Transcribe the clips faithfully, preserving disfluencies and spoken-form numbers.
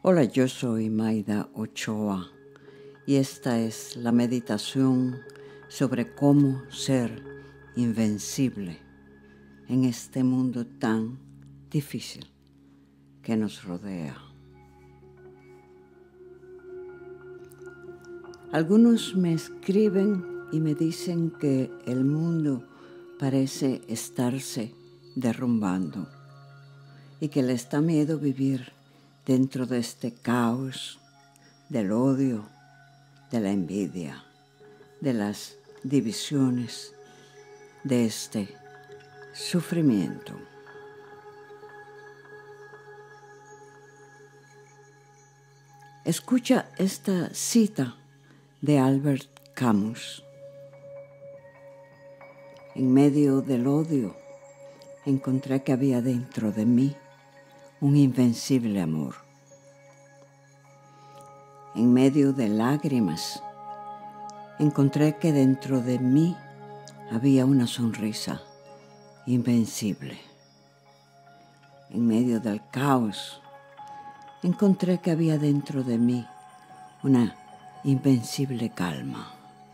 Hola, yo soy Maida Ochoa y esta es la meditación sobre cómo ser invencible en este mundo tan difícil que nos rodea. Algunos me escriben y me dicen que el mundo parece estarse derrumbando y que les da miedo vivir dentro de este caos del odio, de la envidia, de las divisiones, de este sufrimiento. Escucha esta cita de Albert Camus. En medio del odio encontré que había dentro de mí un invencible amor. En medio de lágrimas encontré que dentro de mí había una sonrisa invencible. En medio del caos encontré que había dentro de mí una invencible calma.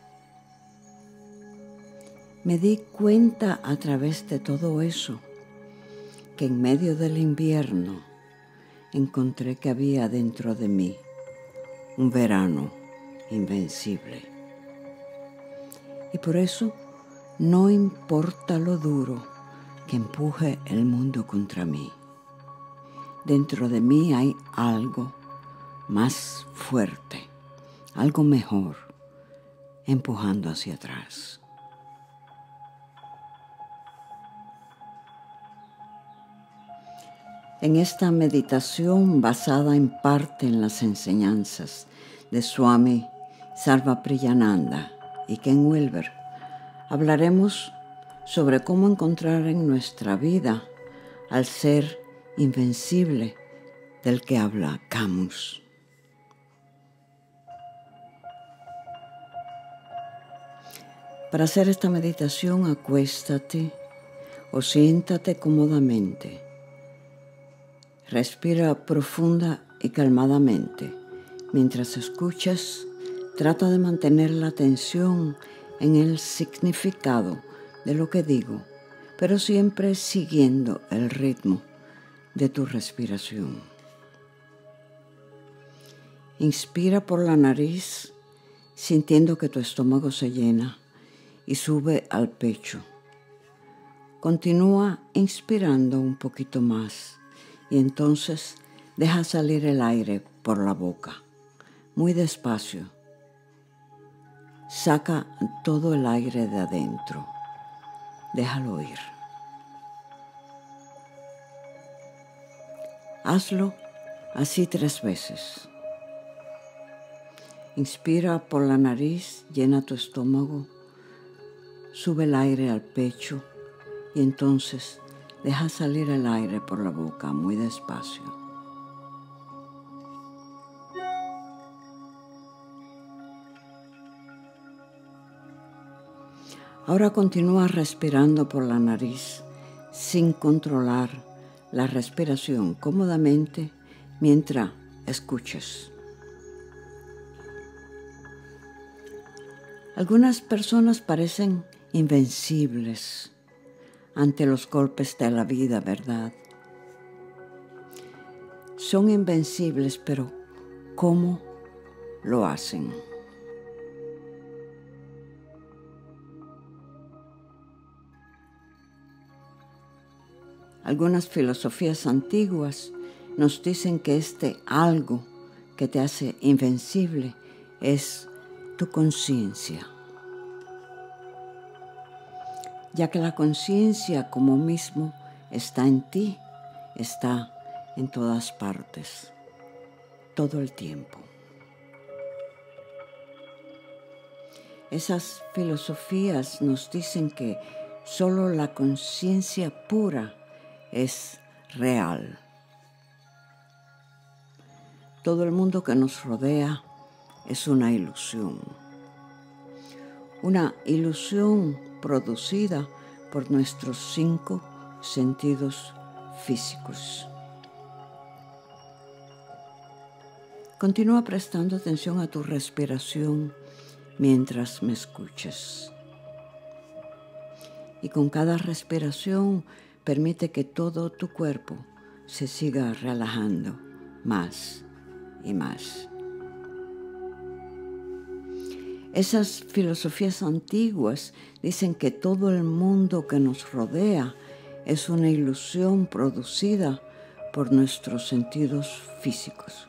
Me di cuenta a través de todo eso que en medio del invierno encontré que había dentro de mí un verano invencible. Y por eso no importa lo duro que empuje el mundo contra mí. Dentro de mí hay algo más fuerte, algo mejor, empujando hacia atrás. En esta meditación basada en parte en las enseñanzas de Swami Sarvapriyananda y Ken Wilber, hablaremos sobre cómo encontrar en nuestra vida al ser invencible del que habla Camus. Para hacer esta meditación, acuéstate o siéntate cómodamente. Respira profunda y calmadamente. Mientras escuchas, trata de mantener la atención en el significado de lo que digo, pero siempre siguiendo el ritmo de tu respiración. Inspira por la nariz, sintiendo que tu estómago se llena y sube al pecho. Continúa inspirando un poquito más. Y entonces deja salir el aire por la boca, muy despacio. Saca todo el aire de adentro. Déjalo ir. Hazlo así tres veces. Inspira por la nariz, llena tu estómago, sube el aire al pecho y entonces deja salir el aire por la boca muy despacio. Ahora continúa respirando por la nariz sin controlar la respiración cómodamente mientras escuches. Algunas personas parecen invencibles ante los golpes de la vida, ¿verdad? Son invencibles, pero ¿cómo lo hacen? Algunas filosofías antiguas nos dicen que este algo que te hace invencible es tu conciencia, ya que la conciencia como mismo está en ti, está en todas partes, todo el tiempo. Esas filosofías nos dicen que solo la conciencia pura es real. Todo el mundo que nos rodea es una ilusión. Una ilusión producida por nuestros cinco sentidos físicos. Continúa prestando atención a tu respiración mientras me escuches. Y con cada respiración permite que todo tu cuerpo se siga relajando más y más. Esas filosofías antiguas dicen que todo el mundo que nos rodea es una ilusión producida por nuestros sentidos físicos.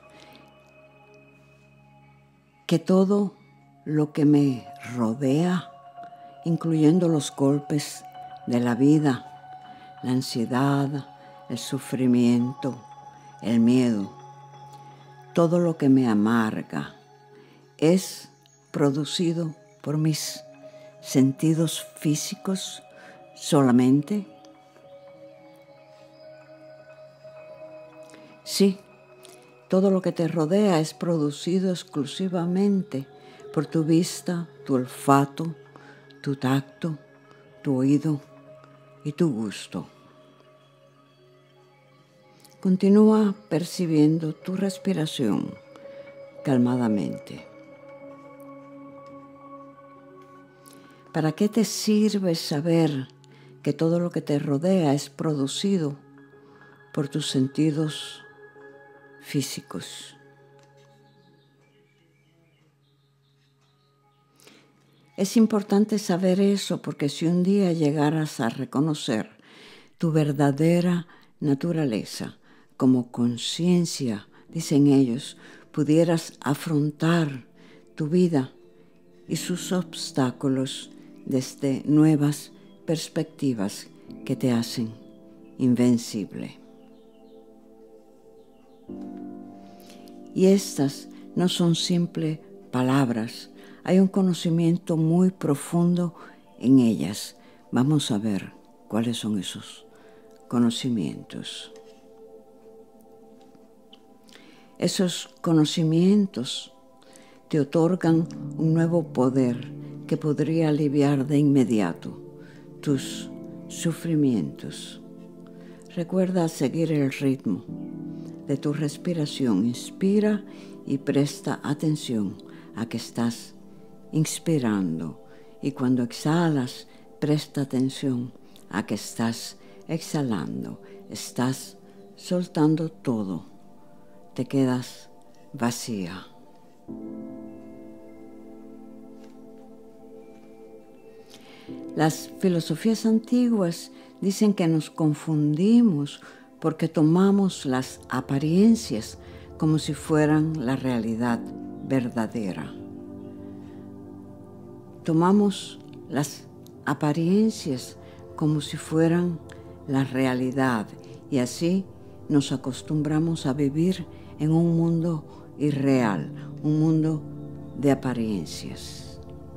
Que todo lo que me rodea, incluyendo los golpes de la vida, la ansiedad, el sufrimiento, el miedo, todo lo que me amarga, es producido por mis sentidos físicos solamente. Sí, todo lo que te rodea es producido exclusivamente por tu vista, tu olfato, tu tacto, tu oído y tu gusto. Continúa percibiendo tu respiración calmadamente. ¿Para qué te sirve saber que todo lo que te rodea es producido por tus sentidos físicos? Es importante saber eso porque si un día llegaras a reconocer tu verdadera naturaleza como conciencia, dicen ellos, pudieras afrontar tu vida y sus obstáculos desde nuevas perspectivas que te hacen invencible. Y estas no son simples palabras, hay un conocimiento muy profundo en ellas. Vamos a ver cuáles son esos conocimientos. Esos conocimientos te otorgan un nuevo poder que podría aliviar de inmediato tus sufrimientos. Recuerda seguir el ritmo de tu respiración. Inspira y presta atención a que estás inspirando. Y cuando exhalas, presta atención a que estás exhalando. Estás soltando todo. Te quedas vacía. Las filosofías antiguas dicen que nos confundimos porque tomamos las apariencias como si fueran la realidad verdadera. Tomamos las apariencias como si fueran la realidad y así nos acostumbramos a vivir en un mundo irreal, un mundo de apariencias.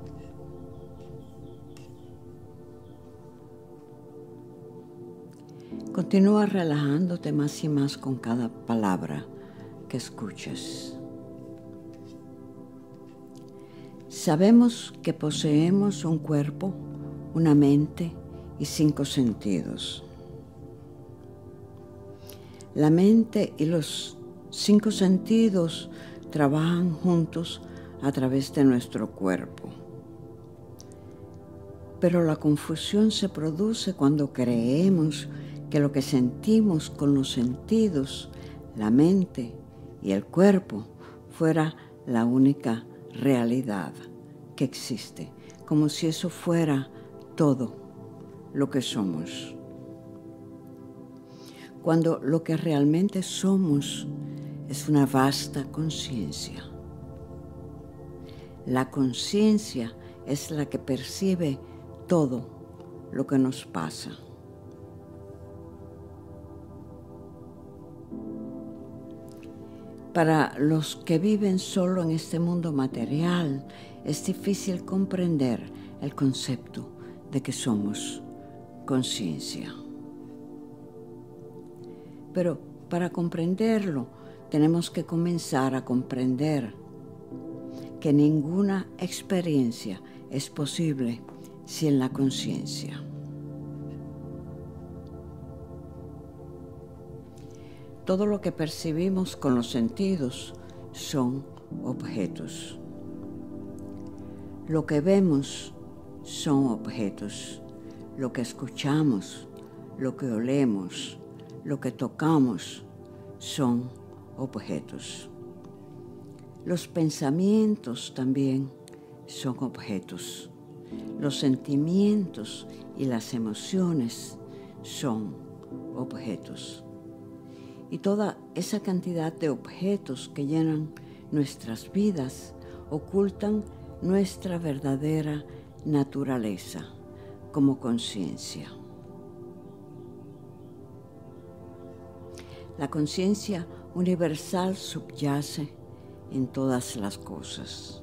Continúa relajándote más y más con cada palabra que escuches. Sabemos que poseemos un cuerpo, una mente y cinco sentidos. La mente y los cinco sentidos trabajan juntos a través de nuestro cuerpo. Pero la confusión se produce cuando creemos que lo que sentimos con los sentidos, la mente y el cuerpo fuera la única realidad que existe, como si eso fuera todo lo que somos. Cuando lo que realmente somos es una vasta conciencia. La conciencia es la que percibe todo lo que nos pasa. Para los que viven solo en este mundo material, es difícil comprender el concepto de que somos conciencia. Pero para comprenderlo, tenemos que comenzar a comprender que ninguna experiencia es posible sin la conciencia. Todo lo que percibimos con los sentidos son objetos. Lo que vemos son objetos. Lo que escuchamos, lo que olemos, lo que tocamos son objetos. Los pensamientos también son objetos. Los sentimientos y las emociones son objetos. Y toda esa cantidad de objetos que llenan nuestras vidas ocultan nuestra verdadera naturaleza como conciencia. La conciencia universal subyace en todas las cosas.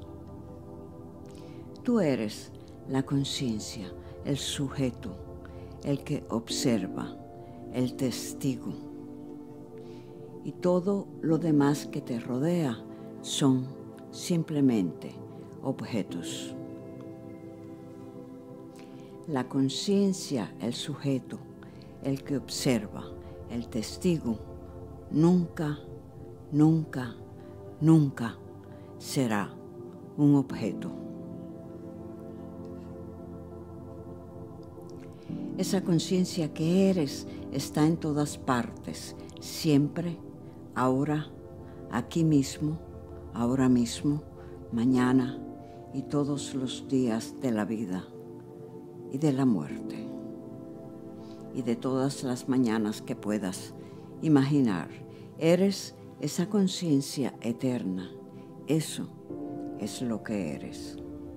Tú eres la conciencia, el sujeto, el que observa, el testigo. Y todo lo demás que te rodea son simplemente objetos. La conciencia, el sujeto, el que observa, el testigo, nunca, nunca, nunca será un objeto. Esa conciencia que eres está en todas partes, siempre, ahora, aquí mismo, ahora mismo, mañana y todos los días de la vida y de la muerte y de todas las mañanas que puedas imaginar. Eres esa conciencia eterna. Eso es lo que eres.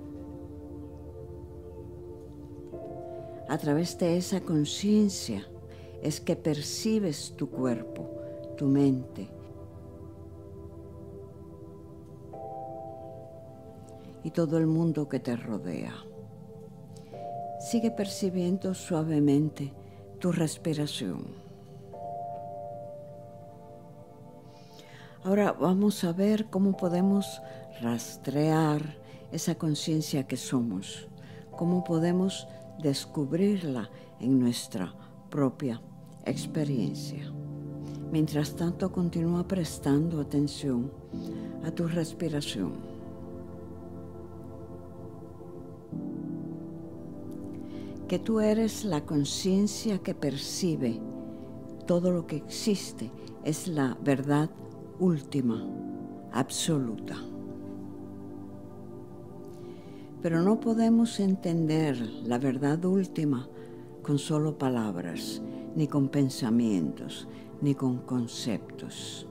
A través de esa conciencia es que percibes tu cuerpo, tu mente y todo el mundo que te rodea. Sigue percibiendo suavemente tu respiración. Ahora vamos a ver cómo podemos rastrear esa conciencia que somos, cómo podemos descubrirla en nuestra propia experiencia. Mientras tanto, continúa prestando atención a tu respiración. Que tú eres la conciencia que percibe todo lo que existe, es la verdad última, absoluta. Pero no podemos entender la verdad última con solo palabras, ni con pensamientos, ni con conceptos.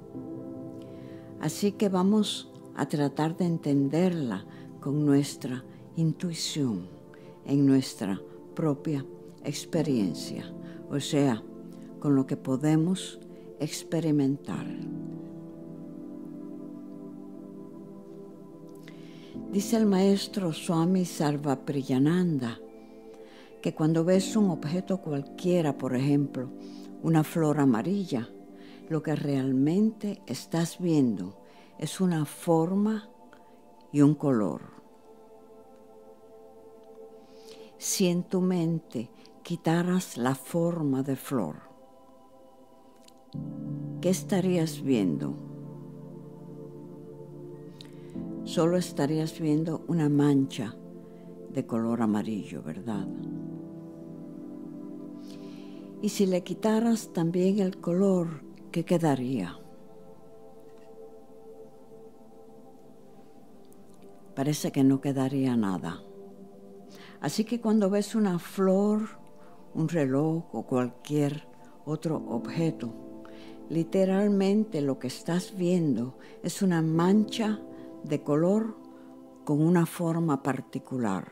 Así que vamos a tratar de entenderla con nuestra intuición, en nuestra propia experiencia, o sea, con lo que podemos experimentar. Dice el maestro Swami Sarvapriyananda que cuando ves un objeto cualquiera, por ejemplo, una flor amarilla, lo que realmente estás viendo es una forma y un color. Si en tu mente quitaras la forma de flor, ¿qué estarías viendo? Solo estarías viendo una mancha de color amarillo, ¿verdad? Y si le quitaras también el color, ¿qué quedaría? Parece que no quedaría nada. Así que cuando ves una flor, un reloj o cualquier otro objeto, literalmente lo que estás viendo es una mancha de color con una forma particular.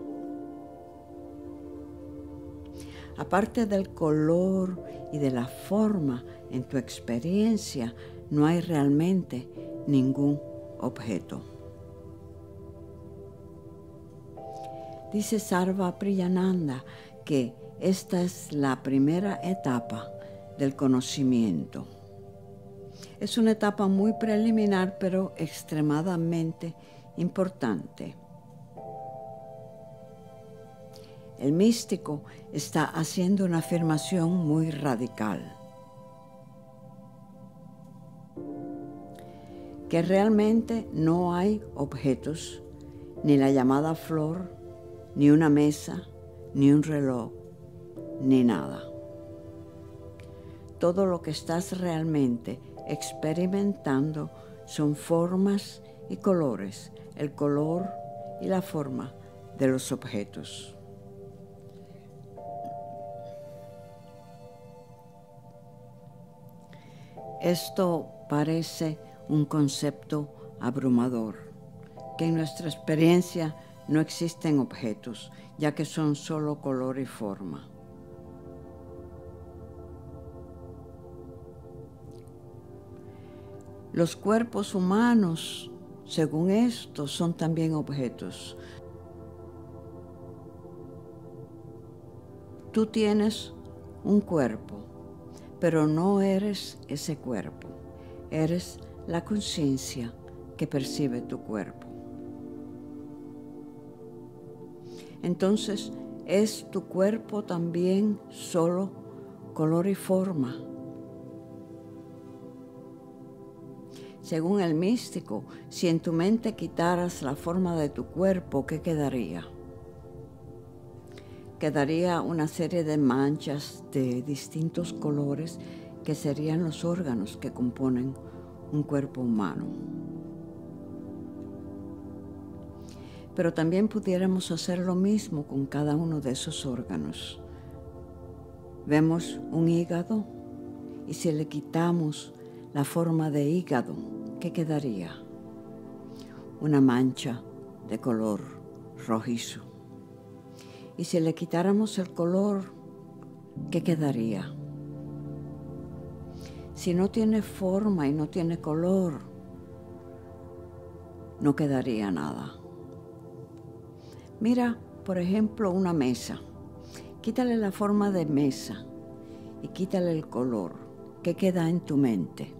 Aparte del color y de la forma, en tu experiencia no hay realmente ningún objeto. Dice Sarvapriyananda que esta es la primera etapa del conocimiento. Es una etapa muy preliminar, pero extremadamente importante. El místico está haciendo una afirmación muy radical. que realmente no hay objetos, ni la llamada flor, ni una mesa, ni un reloj, ni nada. Todo lo que estás realmente experimentando son formas y colores, el color y la forma de los objetos. Esto parece un concepto abrumador, que en nuestra experiencia no existen objetos, ya que son solo color y forma. Los cuerpos humanos, según esto, son también objetos. Tú tienes un cuerpo, pero no eres ese cuerpo. Eres la conciencia que percibe tu cuerpo. Entonces, ¿es tu cuerpo también solo color y forma? Según el místico, si en tu mente quitaras la forma de tu cuerpo, ¿qué quedaría? Quedaría una serie de manchas de distintos colores que serían los órganos que componen un cuerpo humano. Pero también pudiéramos hacer lo mismo con cada uno de esos órganos. Vemos un hígado y si le quitamos la forma de hígado, ¿qué quedaría? Una mancha de color rojizo. Y si le quitáramos el color, ¿qué quedaría? Si no tiene forma y no tiene color, no quedaría nada. Mira, por ejemplo, una mesa. Quítale la forma de mesa y quítale el color. ¿Qué queda en tu mente?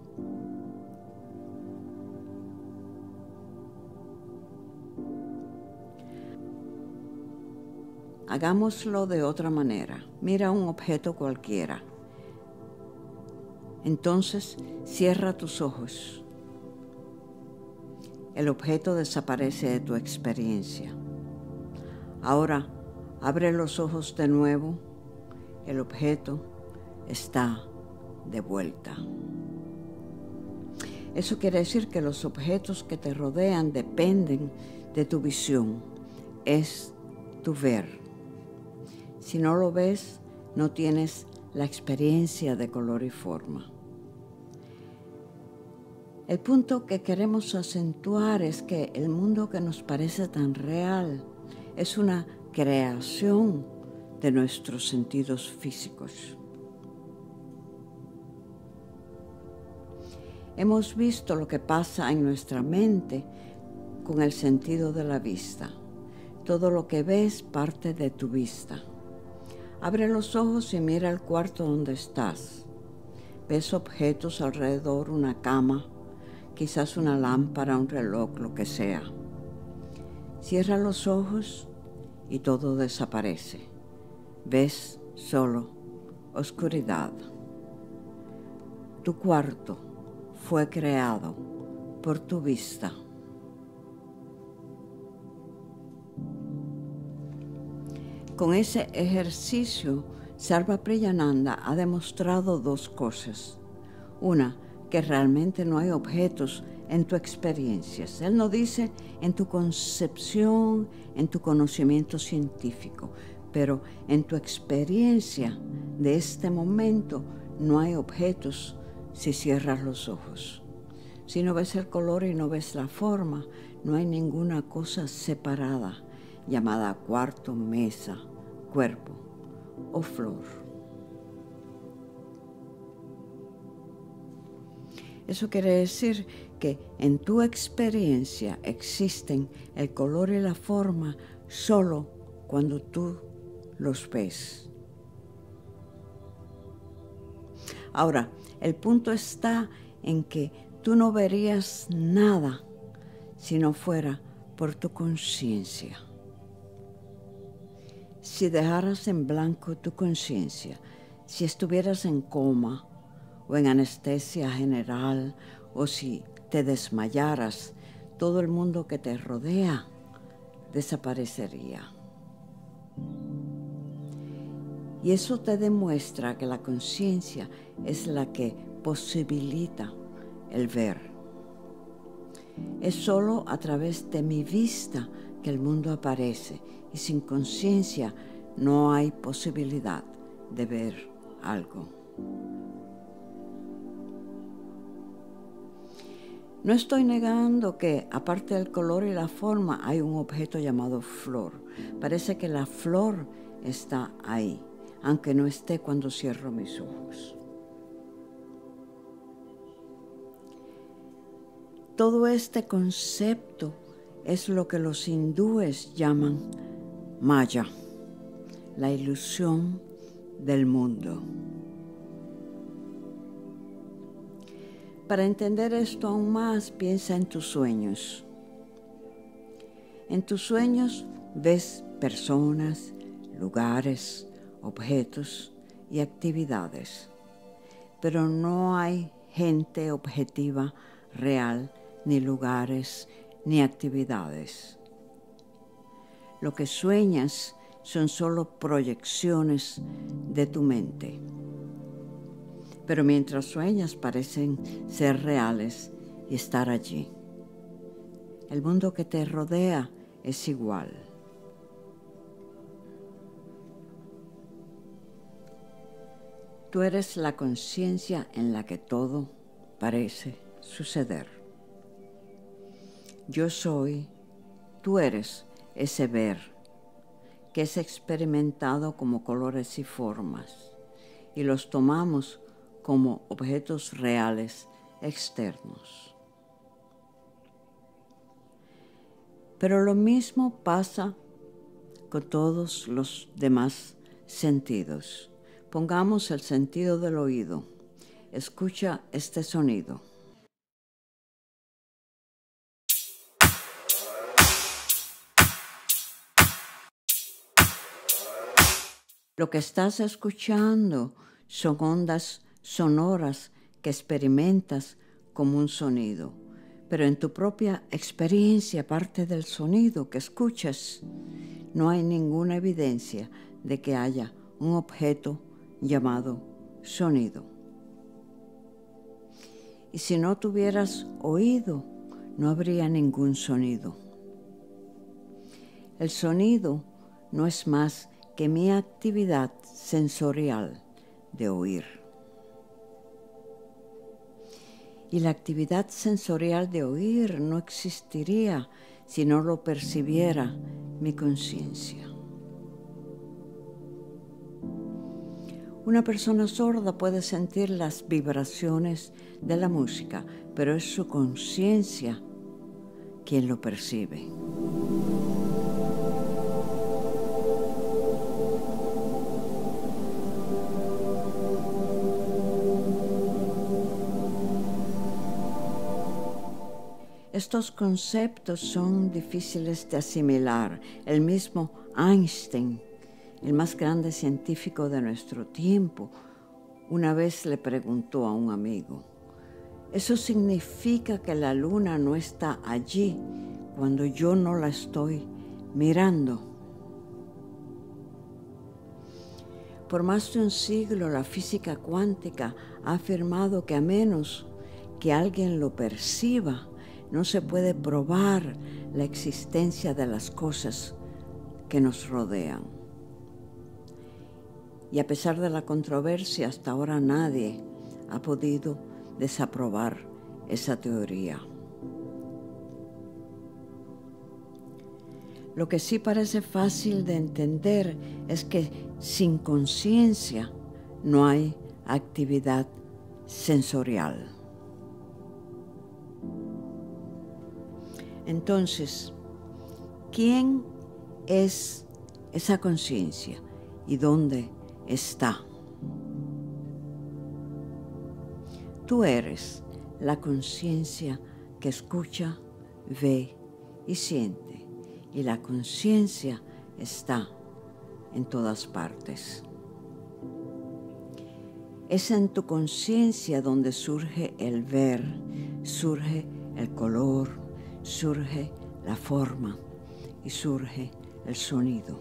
Hagámoslo de otra manera. Mira un objeto cualquiera. Entonces, cierra tus ojos. El objeto desaparece de tu experiencia. Ahora, abre los ojos de nuevo. El objeto está de vuelta. Eso quiere decir que los objetos que te rodean dependen de tu visión. Es tu ver. Si no lo ves, no tienes la experiencia de color y forma. El punto que queremos acentuar es que el mundo que nos parece tan real es una creación de nuestros sentidos físicos. Hemos visto lo que pasa en nuestra mente con el sentido de la vista. Todo lo que ves parte de tu vista. Abre los ojos y mira el cuarto donde estás. Ves objetos alrededor, una cama, quizás una lámpara, un reloj, lo que sea. Cierra los ojos y todo desaparece. Ves solo oscuridad. Tu cuarto fue creado por tu vista. Con ese ejercicio, Sarvapriyananda ha demostrado dos cosas. Una, que realmente no hay objetos en tu experiencia. Él no dice en tu concepción, en tu conocimiento científico, pero en tu experiencia de este momento no hay objetos si cierras los ojos. Si no ves el color y no ves la forma, no hay ninguna cosa separada llamada cuarto, mesa, cuerpo o flor. Eso quiere decir que en tu experiencia existen el color y la forma solo cuando tú los ves. Ahora, el punto está en que tú no verías nada si no fuera por tu conciencia. Si dejaras en blanco tu conciencia, si estuvieras en coma o en anestesia general, o si te desmayaras, todo el mundo que te rodea desaparecería. Y eso te demuestra que la conciencia es la que posibilita el ver. Es solo a través de mi vista que el mundo aparece, y sin conciencia no hay posibilidad de ver algo. No estoy negando que, aparte del color y la forma, hay un objeto llamado flor. Parece que la flor está ahí, aunque no esté cuando cierro mis ojos. Todo este concepto es lo que los hindúes llaman Maya, la ilusión del mundo. Para entender esto aún más, piensa en tus sueños. En tus sueños ves personas, lugares, objetos y actividades, pero no hay gente objetiva real, ni lugares, ni actividades. Lo que sueñas son solo proyecciones de tu mente. Pero mientras sueñas parecen ser reales y estar allí. El mundo que te rodea es igual. Tú eres la conciencia en la que todo parece suceder. Yo soy, tú eres ese ver que es experimentado como colores y formas, y los tomamos como objetos reales externos. Pero lo mismo pasa con todos los demás sentidos. Pongamos el sentido del oído. Escucha este sonido. Lo que estás escuchando son ondas sonoras que experimentas como un sonido, pero en tu propia experiencia, aparte del sonido que escuchas, no hay ninguna evidencia de que haya un objeto llamado sonido. Y si no tuvieras oído, no habría ningún sonido. El sonido no es más que mi actividad sensorial de oír. Y la actividad sensorial de oír no existiría si no lo percibiera mi conciencia. Una persona sorda puede sentir las vibraciones de la música, pero es su conciencia quien lo percibe. Estos conceptos son difíciles de asimilar. El mismo Einstein, el más grande científico de nuestro tiempo, una vez le preguntó a un amigo, ¿eso significa que la luna no está allí cuando yo no la estoy mirando? Por más de un siglo, la física cuántica ha afirmado que a menos que alguien lo perciba, no se puede probar la existencia de las cosas que nos rodean. Y a pesar de la controversia, hasta ahora nadie ha podido desaprobar esa teoría. Lo que sí parece fácil de entender es que sin conciencia no hay actividad sensorial. Entonces, ¿quién es esa conciencia y dónde está? Tú eres la conciencia que escucha, ve y siente, y la conciencia está en todas partes. Es en tu conciencia donde surge el ver, surge el color, surge la forma y surge el sonido.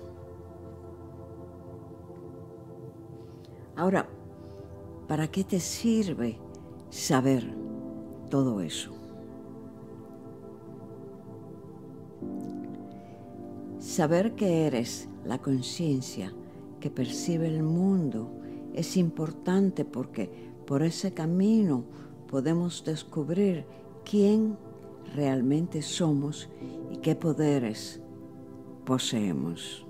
Ahora, ¿para qué te sirve saber todo eso? Saber que eres la conciencia que percibe el mundo es importante porque por ese camino podemos descubrir quién realmente somos y qué poderes poseemos.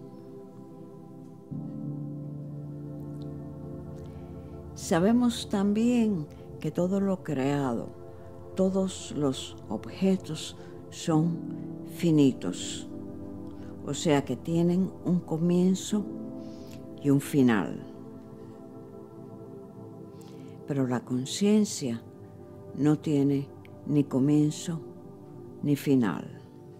Sabemos también que todo lo creado, todos los objetos son finitos, o sea que tienen un comienzo y un final. Pero la conciencia no tiene ni comienzo ni final.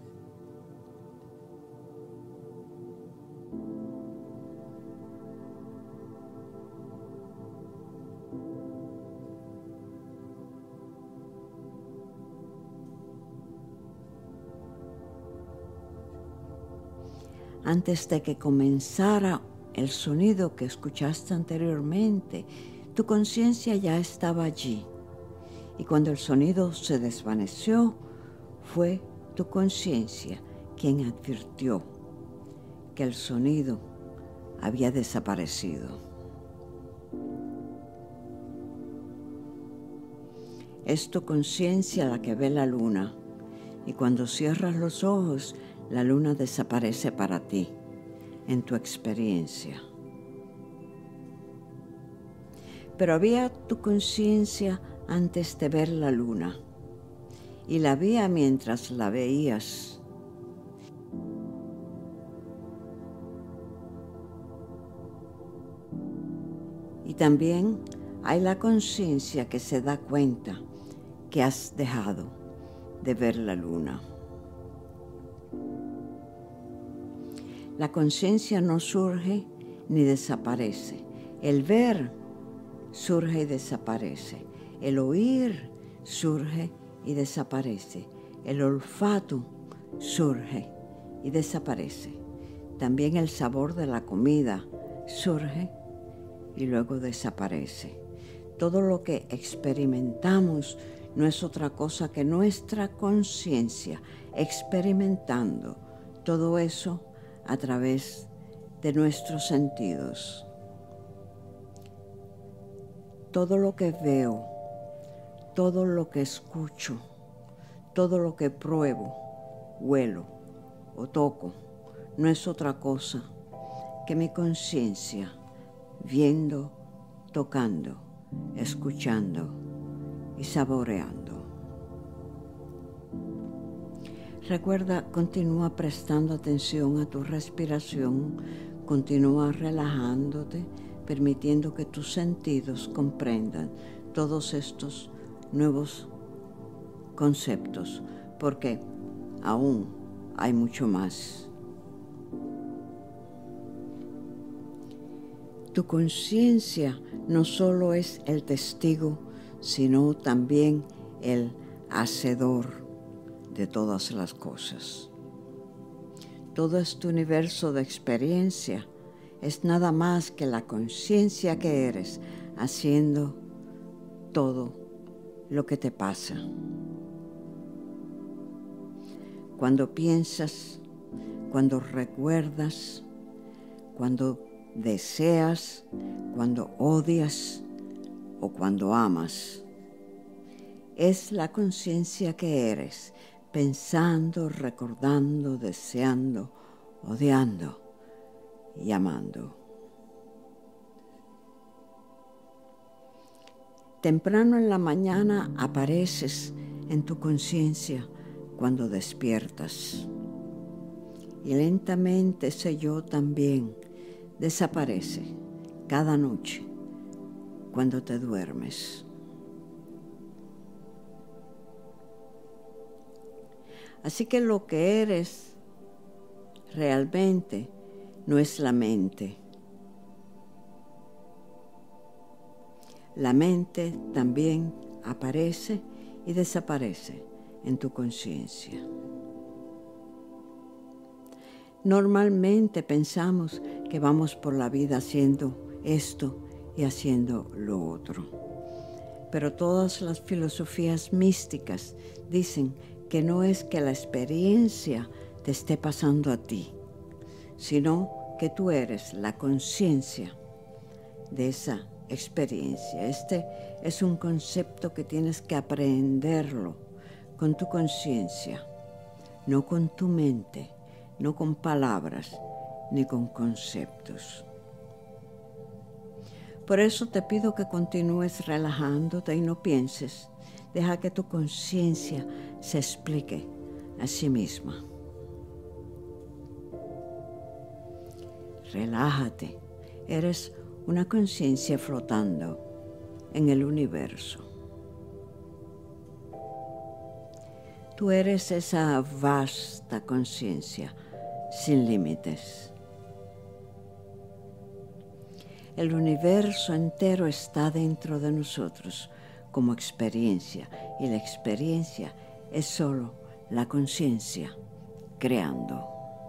Antes de que comenzara el sonido que escuchaste anteriormente, tu conciencia ya estaba allí. Y cuando el sonido se desvaneció, fue tu conciencia quien advirtió que el sonido había desaparecido. Es tu conciencia la que ve la luna, y cuando cierras los ojos, la luna desaparece para ti, en tu experiencia. Pero había tu conciencia antes de ver la luna, y la veía mientras la veías. Y también hay la conciencia que se da cuenta que has dejado de ver la luna. La conciencia no surge ni desaparece. El ver surge y desaparece. El oír surge y desaparece. El olfato surge y desaparece. También el sabor de la comida surge y luego desaparece. Todo lo que experimentamos no es otra cosa que nuestra conciencia experimentando todo eso a través de nuestros sentidos. Todo lo que veo, todo lo que escucho, todo lo que pruebo, huelo o toco, no es otra cosa que mi conciencia viendo, tocando, escuchando y saboreando. Recuerda, continúa prestando atención a tu respiración, continúa relajándote, permitiendo que tus sentidos comprendan todos estos nuevos conceptos, porque aún hay mucho más. Tu conciencia no solo es el testigo, sino también el hacedor de todas las cosas. Todo este universo de experiencia es nada más que la conciencia que eres haciendo todo lo que te pasa. Cuando piensas, cuando recuerdas, cuando deseas, cuando odias o cuando amas, es la conciencia que eres, pensando, recordando, deseando, odiando y amando. Temprano en la mañana apareces en tu conciencia cuando despiertas. Y lentamente ese yo también desaparece cada noche cuando te duermes. Así que lo que eres realmente no es la mente. La mente también aparece y desaparece en tu conciencia. Normalmente pensamos que vamos por la vida haciendo esto y haciendo lo otro. Pero todas las filosofías místicas dicen que no es que la experiencia te esté pasando a ti, sino que tú eres la conciencia de esa experiencia. Este es un concepto que tienes que aprenderlo con tu conciencia, no con tu mente, no con palabras ni con conceptos. Por eso te pido que continúes relajándote y no pienses. Deja que tu conciencia se explique a sí misma. Relájate. Eres una conciencia flotando en el universo. Tú eres esa vasta conciencia sin límites. El universo entero está dentro de nosotros como experiencia, y la experiencia es solo la conciencia creando.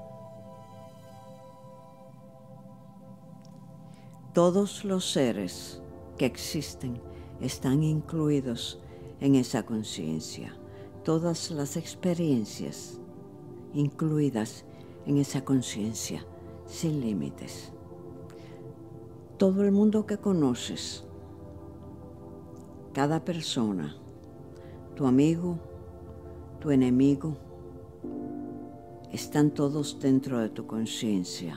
Todos los seres que existen están incluidos en esa conciencia. Todas las experiencias incluidas en esa conciencia sin límites. Todo el mundo que conoces, cada persona, tu amigo, tu enemigo, están todos dentro de tu conciencia.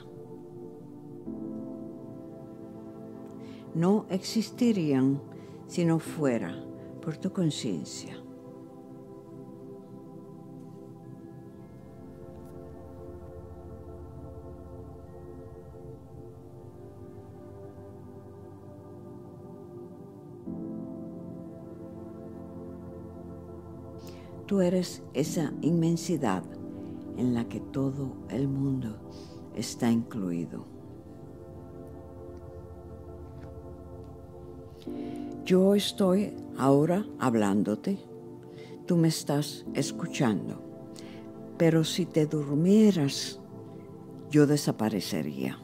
No existirían si no fuera por tu conciencia. Tú eres esa inmensidad en la que todo el mundo está incluido. Yo estoy ahora hablándote, tú me estás escuchando, pero si te durmieras, yo desaparecería.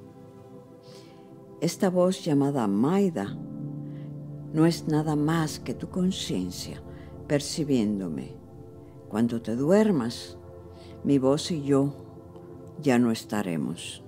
Esta voz llamada Maida no es nada más que tu conciencia percibiéndome. Cuando te duermas, mi voz y yo ya no estaremos.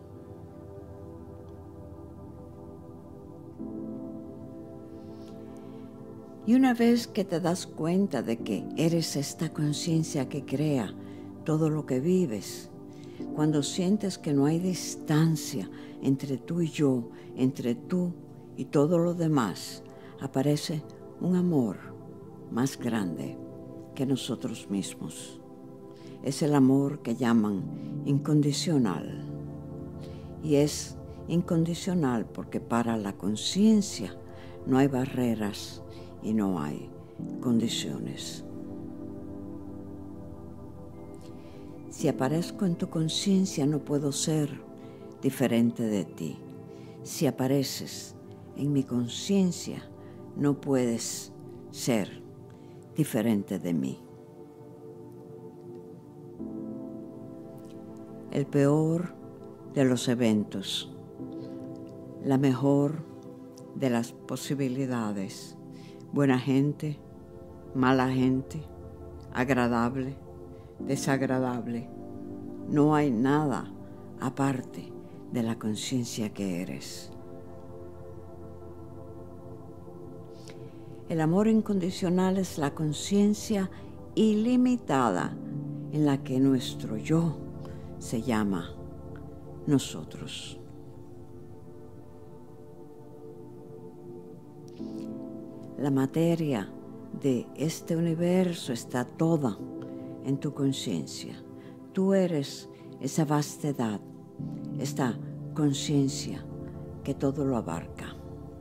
Y una vez que te das cuenta de que eres esta conciencia que crea todo lo que vives, cuando sientes que no hay distancia entre tú y yo, entre tú y todo lo demás, aparece un amor más grande que nosotros mismos. Es el amor que llaman incondicional. Y es incondicional porque para la conciencia no hay barreras y no hay condiciones. Si aparezco en tu conciencia, no puedo ser diferente de ti. Si apareces en mi conciencia, no puedes ser diferente de mí. El peor de los eventos, la mejor de las posibilidades, buena gente, mala gente, agradable, desagradable. No hay nada aparte de la conciencia que eres. El amor incondicional es la conciencia ilimitada en la que nuestro yo se llama nosotros. La materia de este universo está toda en tu conciencia. Tú eres esa vastedad, esta conciencia que todo lo abarca.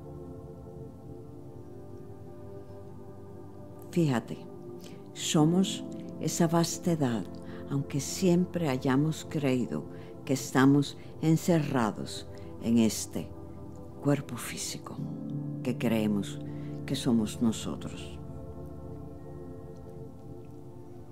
Fíjate, somos esa vastedad, aunque siempre hayamos creído que estamos encerrados en este cuerpo físico que creemos que somos nosotros.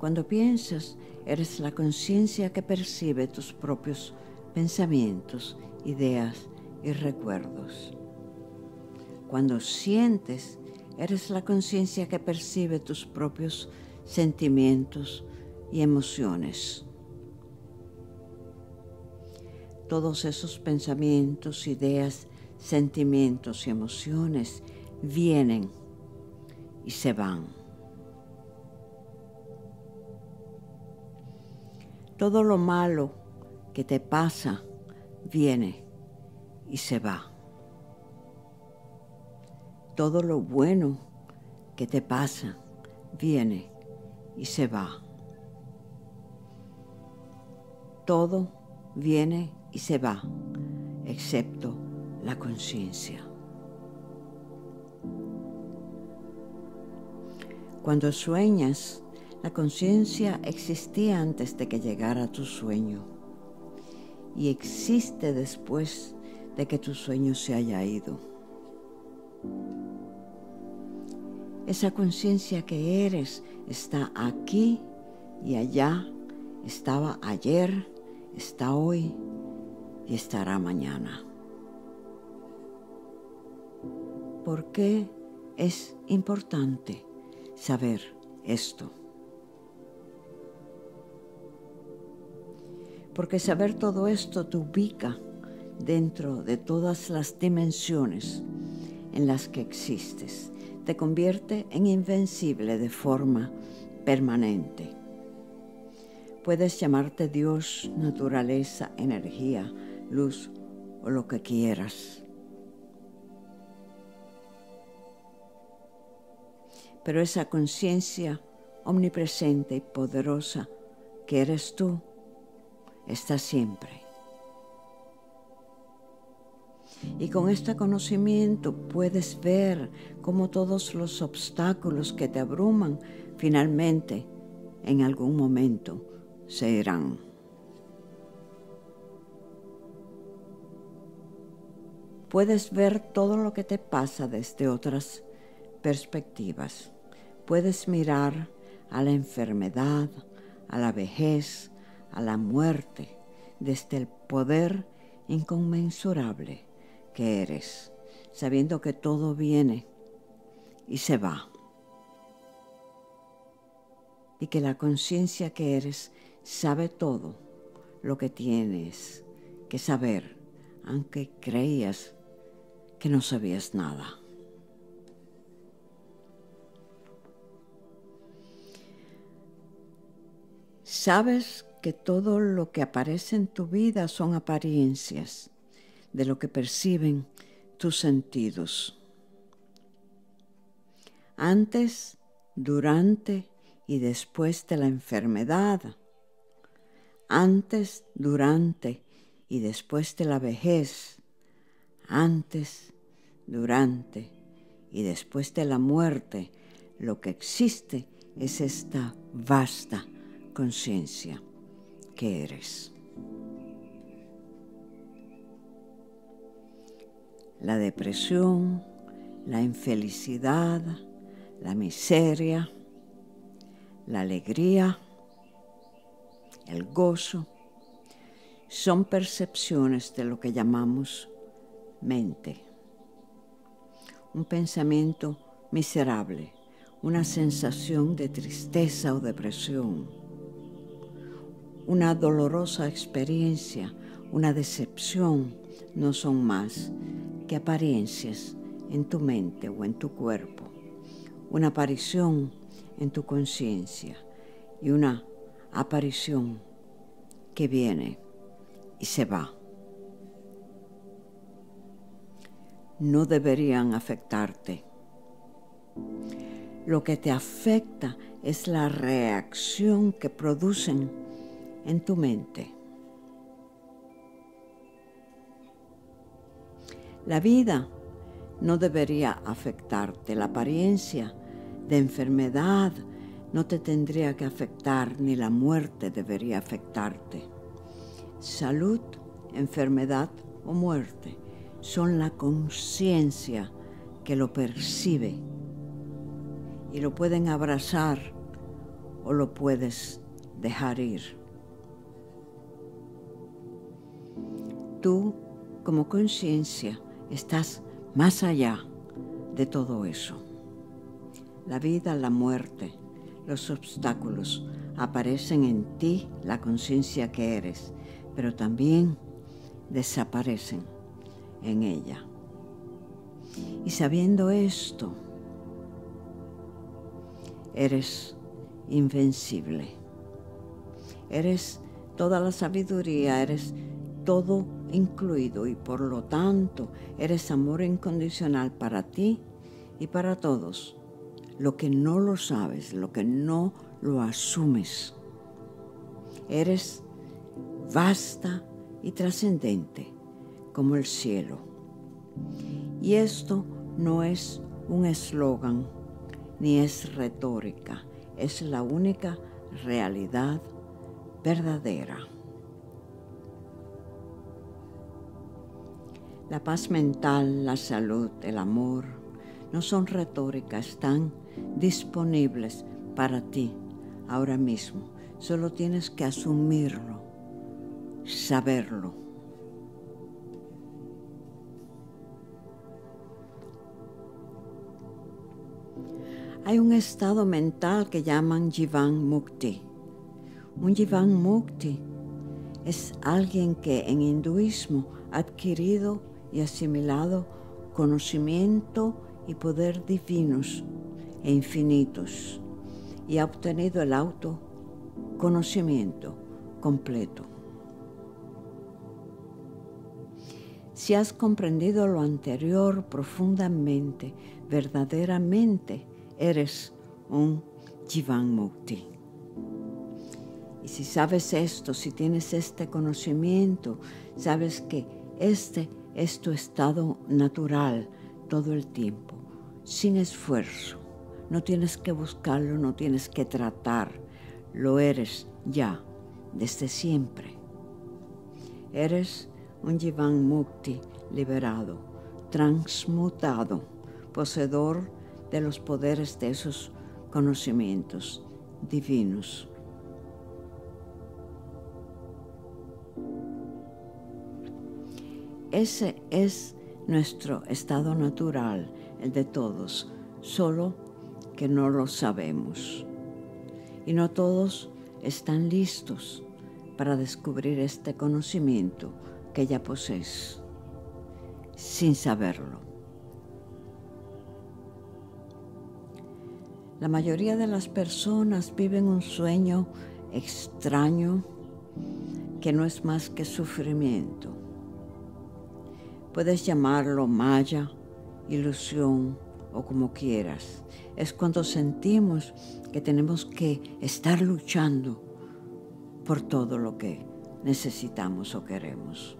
Cuando piensas, eres la conciencia que percibe tus propios pensamientos, ideas y recuerdos. Cuando sientes, eres la conciencia que percibe tus propios sentimientos y emociones. Todos esos pensamientos, ideas, sentimientos y emociones vienen y se van. Todo lo malo que te pasa viene y se va. Todo lo bueno que te pasa viene y se va. Todo viene y se va, excepto la conciencia. Cuando sueñas, la conciencia existía antes de que llegara tu sueño y existe después de que tu sueño se haya ido. Esa conciencia que eres está aquí y allá, estaba ayer, está hoy y estará mañana. ¿Por qué es importante saber esto? Porque saber todo esto te ubica dentro de todas las dimensiones en las que existes. Te convierte en invencible de forma permanente. Puedes llamarte Dios, naturaleza, energía, luz o lo que quieras. Pero esa conciencia omnipresente y poderosa que eres tú, está siempre. Y con este conocimiento puedes ver cómo todos los obstáculos que te abruman finalmente, en algún momento, se irán. Puedes ver todo lo que te pasa desde otras perspectivas. Puedes mirar a la enfermedad, a la vejez, a la muerte, desde el poder inconmensurable que eres, sabiendo que todo viene y se va. Y que la conciencia que eres sabe todo lo que tienes que saber, aunque creías que no sabías nada. Sabes que todo lo que aparece en tu vida son apariencias de lo que perciben tus sentidos. Antes, durante y después de la enfermedad. Antes, durante y después de la vejez. Antes, durante y después de la muerte. Lo que existe es esta vasta conciencia que eres. La depresión, la infelicidad, la miseria, la alegría, el gozo, son percepciones de lo que llamamos mente. Un pensamiento miserable, una sensación de tristeza o depresión, una dolorosa experiencia, una decepción, no son más que apariencias en tu mente o en tu cuerpo, una aparición en tu conciencia y una aparición que viene y se va. No deberían afectarte. Lo que te afecta es la reacción que producen en tu mente. La vida no debería afectarte. La apariencia de enfermedad no te tendría que afectar, ni la muerte debería afectarte. Salud, enfermedad o muerte son la conciencia que lo percibe y lo pueden abrazar o lo puedes dejar ir. Tú, como conciencia, estás más allá de todo eso. La vida, la muerte, los obstáculos aparecen en ti, la conciencia que eres, pero también desaparecen en ella. Y sabiendo esto, eres invencible. Eres toda la sabiduría, eres todo incluido y por lo tanto eres amor incondicional para ti y para todos. Lo que no lo sabes, lo que no lo asumes. Eres vasta y trascendente como el cielo. Y esto no es un eslogan ni es retórica, es la única realidad verdadera. La paz mental, la salud, el amor, no son retórica, están disponibles para ti ahora mismo. Solo tienes que asumirlo, saberlo. Hay un estado mental que llaman Jivan Mukti. Un Jivan Mukti es alguien que en hinduismo ha adquirido y asimilado conocimiento y poder divinos e infinitos y ha obtenido el autoconocimiento completo. Si has comprendido lo anterior profundamente, verdaderamente eres un Jivan Mukti. Y si sabes esto, si tienes este conocimiento, sabes que este es tu estado natural todo el tiempo, sin esfuerzo. No tienes que buscarlo, no tienes que tratar. Lo eres ya, desde siempre. Eres un Jivan Mukti liberado, transmutado, poseedor de los poderes de esos conocimientos divinos. Ese es nuestro estado natural, el de todos, solo que no lo sabemos. Y no todos están listos para descubrir este conocimiento que ya posees, sin saberlo. La mayoría de las personas viven un sueño extraño que no es más que sufrimiento. Puedes llamarlo maya, ilusión o como quieras. Es cuando sentimos que tenemos que estar luchando por todo lo que necesitamos o queremos.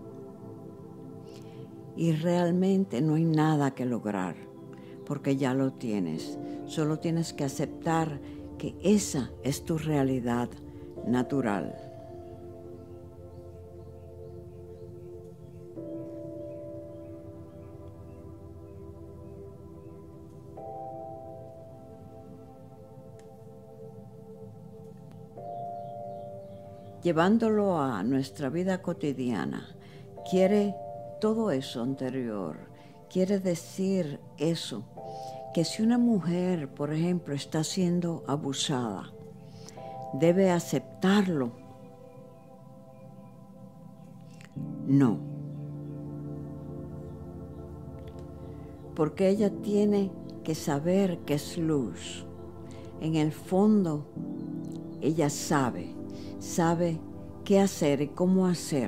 Y realmente no hay nada que lograr, porque ya lo tienes. Solo tienes que aceptar que esa es tu realidad natural. Llevándolo a nuestra vida cotidiana, quiere todo eso anterior, quiere decir eso, que si una mujer, por ejemplo, está siendo abusada, debe aceptarlo. No. Porque ella tiene que saber que es luz. En el fondo, ella sabe. Sabe qué hacer y cómo hacer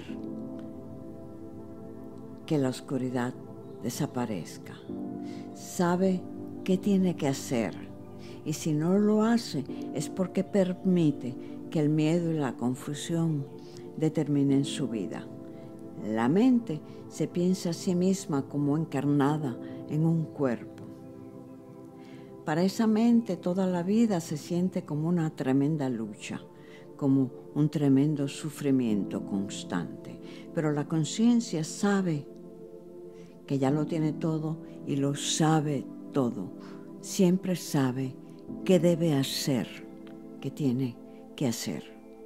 que la oscuridad desaparezca. Sabe qué tiene que hacer y si no lo hace es porque permite que el miedo y la confusión determinen su vida. La mente se piensa a sí misma como encarnada en un cuerpo. Para esa mente toda la vida se siente como una tremenda lucha, como un tremendo sufrimiento constante. Pero la conciencia sabe que ya lo tiene todo y lo sabe todo. Siempre sabe qué debe hacer, que tiene que hacer.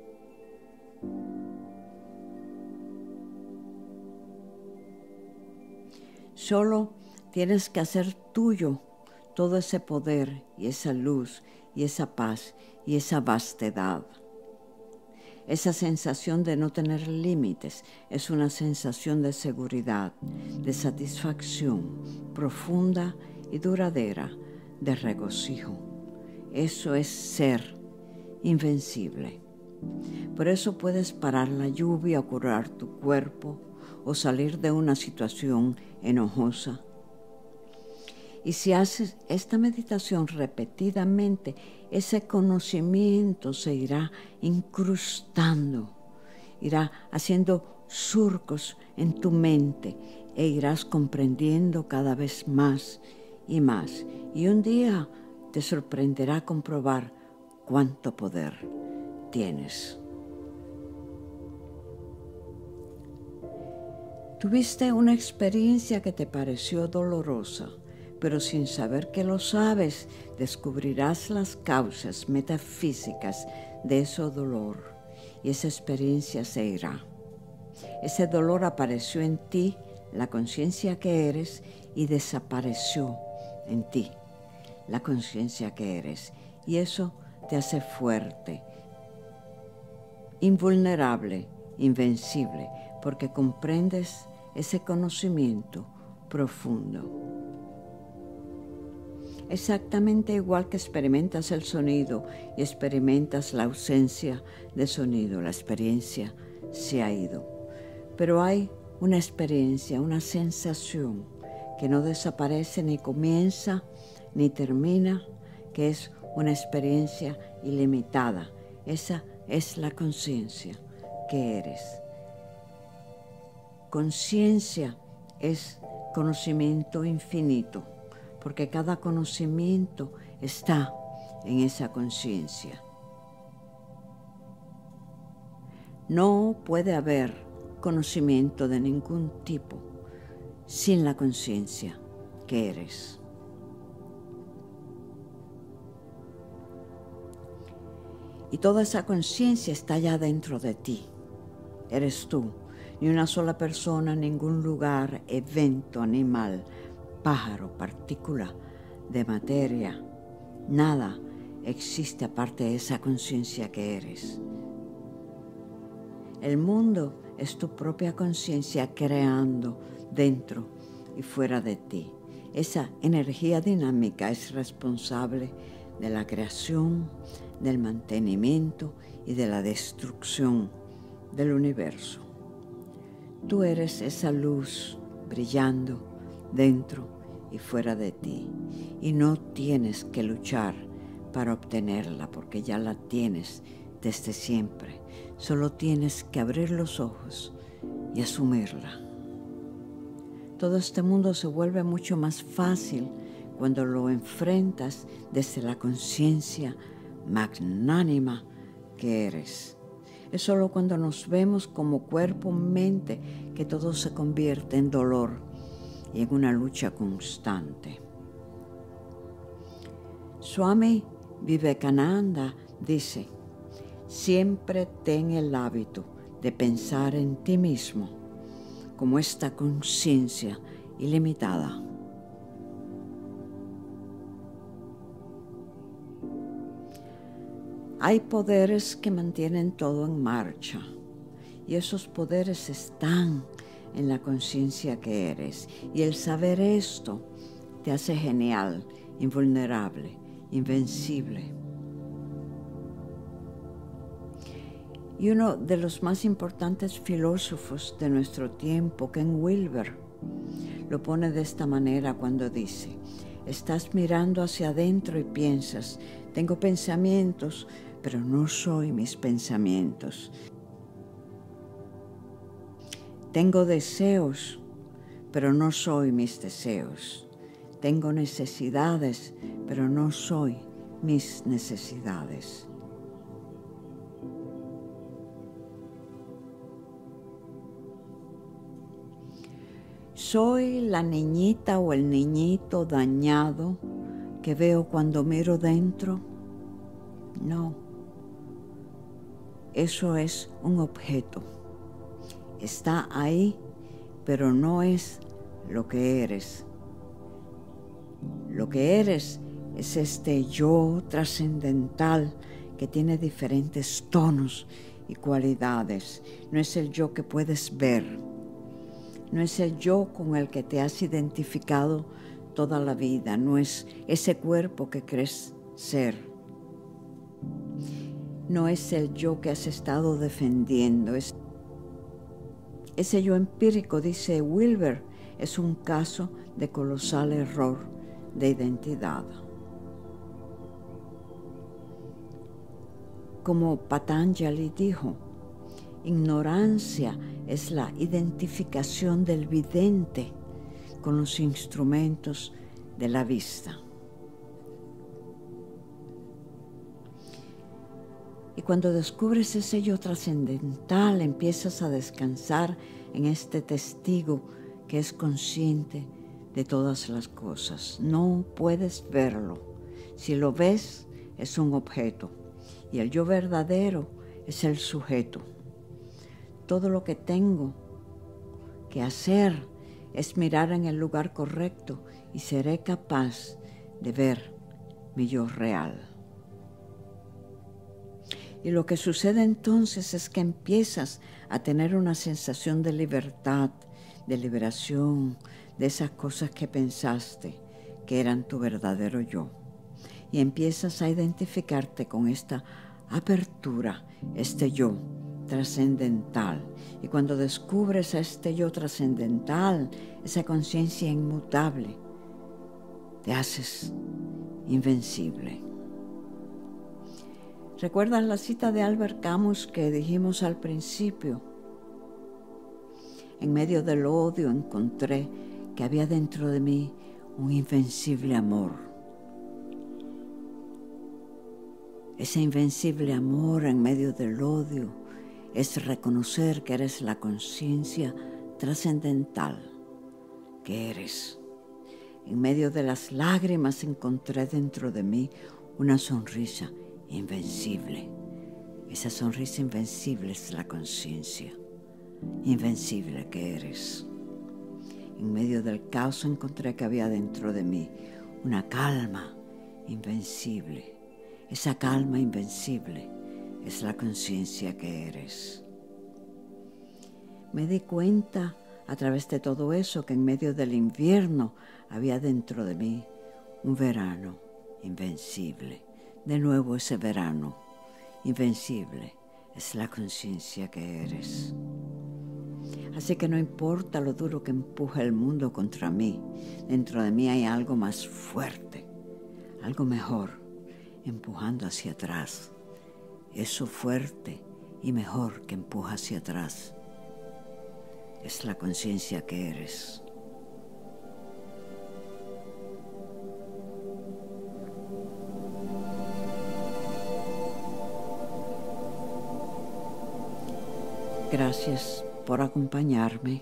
Solo tienes que hacer tuyo todo ese poder y esa luz y esa paz y esa vastedad. Esa sensación de no tener límites es una sensación de seguridad, de satisfacción profunda y duradera, de regocijo. Eso es ser invencible. Por eso puedes parar la lluvia o curar tu cuerpo o salir de una situación enojosa. Y si haces esta meditación repetidamente, ese conocimiento se irá incrustando, irá haciendo surcos en tu mente e irás comprendiendo cada vez más y más. Y un día te sorprenderá comprobar cuánto poder tienes. Tuviste una experiencia que te pareció dolorosa, pero sin saber que lo sabes, descubrirás las causas metafísicas de ese dolor y esa experiencia se irá. Ese dolor apareció en ti, la conciencia que eres, y desapareció en ti, la conciencia que eres. Y eso te hace fuerte, invulnerable, invencible, porque comprendes ese conocimiento profundo. Exactamente igual que experimentas el sonido y experimentas la ausencia de sonido, la experiencia se ha ido. Pero hay una experiencia, una sensación que no desaparece ni comienza ni termina, que es una experiencia ilimitada. Esa es la conciencia que eres. Conciencia es conocimiento infinito, porque cada conocimiento está en esa conciencia. No puede haber conocimiento de ningún tipo sin la conciencia que eres. Y toda esa conciencia está ya dentro de ti. Eres tú. Ni una sola persona, ningún lugar, evento, animal, pájaro, partícula de materia, nada existe aparte de esa conciencia que eres. El mundo es tu propia conciencia creando dentro y fuera de ti. Esa energía dinámica es responsable de la creación, del mantenimiento y de la destrucción del universo. Tú eres esa luz brillando dentro y fuera de ti, y no tienes que luchar para obtenerla porque ya la tienes desde siempre. Solo tienes que abrir los ojos y asumirla. Todo este mundo se vuelve mucho más fácil cuando lo enfrentas desde la conciencia magnánima que eres. Es solo cuando nos vemos como cuerpo, mente, que todo se convierte en dolor y en una lucha constante. Swami Vivekananda dice: siempre ten el hábito de pensar en ti mismo como esta conciencia ilimitada. Hay poderes que mantienen todo en marcha y esos poderes están en la conciencia que eres. Y el saber esto te hace genial, invulnerable, invencible. Y uno de los más importantes filósofos de nuestro tiempo, Ken Wilber, lo pone de esta manera cuando dice: estás mirando hacia adentro y piensas, tengo pensamientos, pero no soy mis pensamientos. Tengo deseos, pero no soy mis deseos. Tengo necesidades, pero no soy mis necesidades. ¿Soy la niñita o el niñito dañado que veo cuando miro dentro? No. eso es un objeto. Está ahí, pero no es lo que eres. Lo que eres es este yo trascendental que tiene diferentes tonos y cualidades. No es el yo que puedes ver. No es el yo con el que te has identificado toda la vida. No es ese cuerpo que crees ser. No es el yo que has estado defendiendo. Es, ese yo empírico, dice Wilber, es un caso de colosal error de identidad. Como Patanjali dijo, ignorancia es la identificación del vidente con los instrumentos de la vista. Y cuando descubres ese yo trascendental, empiezas a descansar en este testigo que es consciente de todas las cosas. No puedes verlo. Si lo ves, es un objeto. Y el yo verdadero es el sujeto. Todo lo que tengo que hacer es mirar en el lugar correcto y seré capaz de ver mi yo real. Y lo que sucede entonces es que empiezas a tener una sensación de libertad, de liberación, de esas cosas que pensaste que eran tu verdadero yo. Y empiezas a identificarte con esta apertura, este yo trascendental. Y cuando descubres a este yo trascendental, esa conciencia inmutable, te haces invencible. ¿Recuerdas la cita de Albert Camus que dijimos al principio? En medio del odio encontré que había dentro de mí un invencible amor. Ese invencible amor en medio del odio es reconocer que eres la conciencia trascendental que eres. En medio de las lágrimas encontré dentro de mí una sonrisa invencible. Esa sonrisa invencible es la conciencia invencible que eres. En medio del caos encontré que había dentro de mí una calma invencible. Esa calma invencible es la conciencia que eres. Me di cuenta a través de todo eso que en medio del invierno había dentro de mí un verano invencible. De nuevo ese verano invencible es la conciencia que eres. Así que no importa lo duro que empuje el mundo contra mí, dentro de mí hay algo más fuerte, algo mejor, empujando hacia atrás. Eso fuerte y mejor que empuja hacia atrás es la conciencia que eres. Gracias por acompañarme.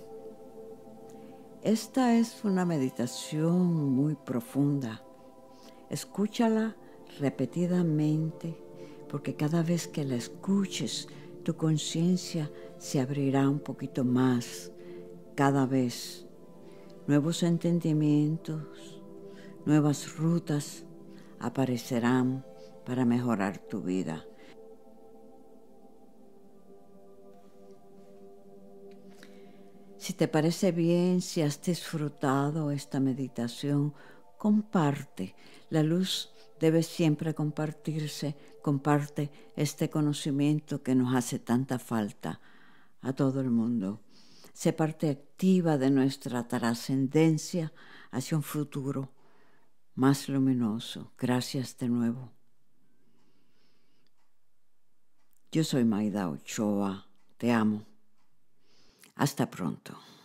Esta es una meditación muy profunda. Escúchala repetidamente, porque cada vez que la escuches, tu conciencia se abrirá un poquito más. Cada vez nuevos entendimientos, nuevas rutas aparecerán para mejorar tu vida. Si te parece bien, si has disfrutado esta meditación, comparte. La luz debe siempre compartirse. Comparte este conocimiento que nos hace tanta falta a todo el mundo. Sé parte activa de nuestra trascendencia hacia un futuro más luminoso. Gracias de nuevo. Yo soy Mayda Ochoa. Te amo. Hasta pronto.